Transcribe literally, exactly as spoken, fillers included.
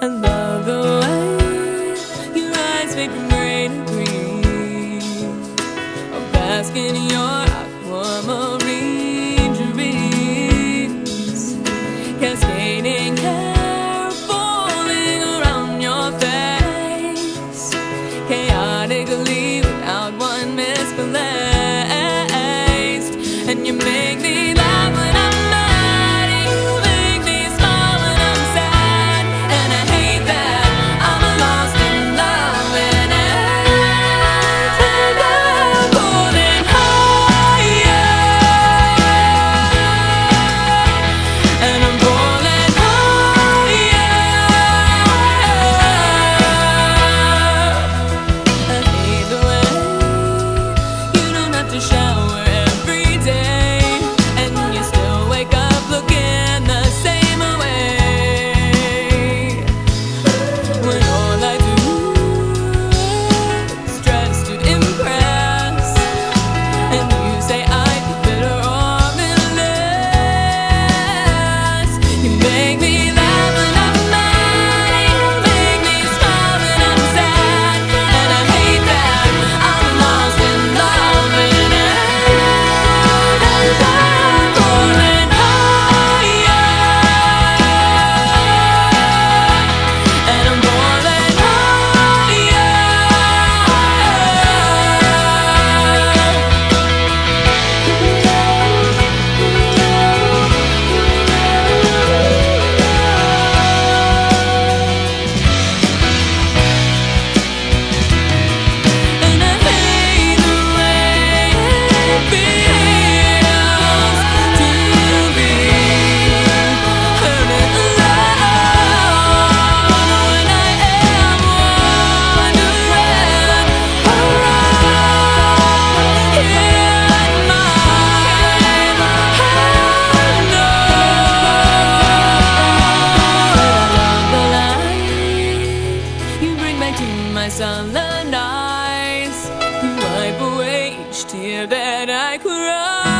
I love the way your eyes fade from gray to green. I'll bask in your aquamarine dreams. Cascading hair falling around your face. Chaotically without one misplaced. And you make me laugh when I'm mad. You make me smile when I'm sad. And I hate that I'm lost in love. And I'm pulling higher. And I'm pulling higher. I hate the way you don't have to shower every day, and you still wake up looking the same way. When all I do is dress to impress, and you say I'd be better off in less. You make me laugh when I'm mad. You make me smile when I'm sad. And I hate that I'm lost in love. And I'm pulling higher. And I'm pulling higher. And I hate the way it feels to be hurt and alone when I am wandering around in my unknown. You bring back to my sullen eyes. You wipe away each tear that I cry.